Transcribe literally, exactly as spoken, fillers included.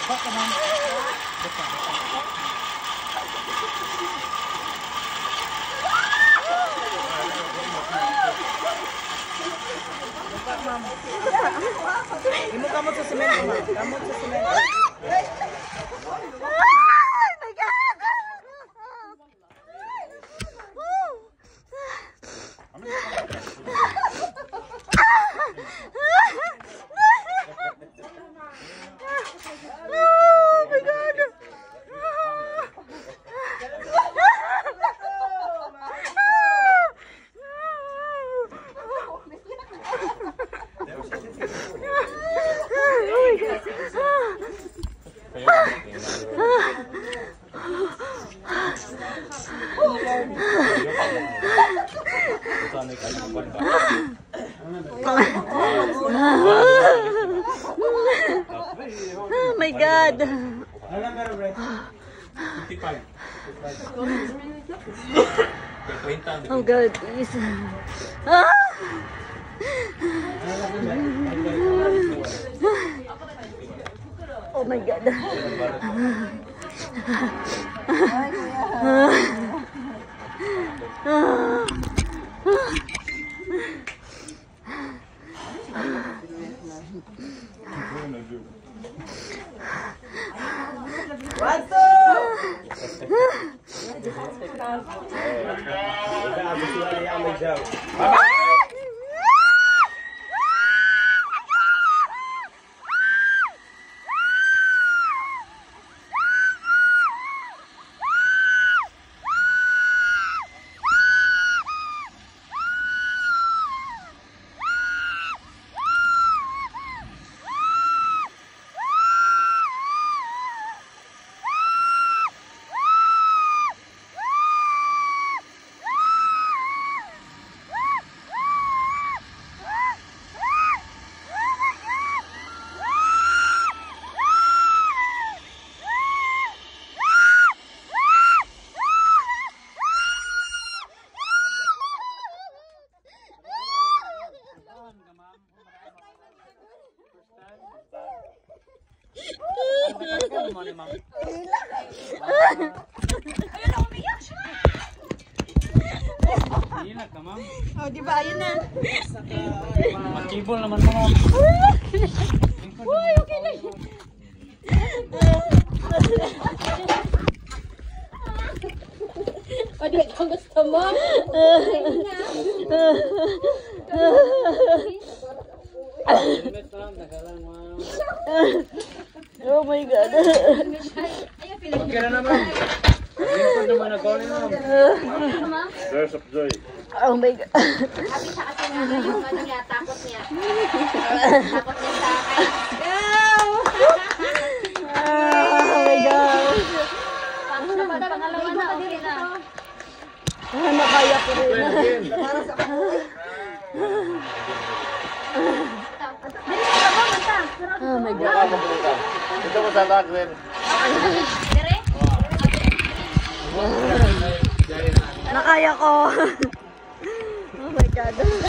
Imo kamot sa semento, ma'am. Kamot sa semento. Oh my God. Oh God, please. Ah! Oh my God. Oh, di ba? Ayun na. Makibol naman mo. Uy, okay na. O, di ba gusto mo? Oh my God. Okay na naman. Lingkod naman ako ni ma'am. There's of joy. Oh my God. Sabi siya kasi nga yung ano niya, takot niya. Takot niya sa akin. Oh my God. Pangalawa na, okay na. Ah, nakaya ko rin. Oh my God. Ito mo sa takrin. Nakaya ko. Oh my God.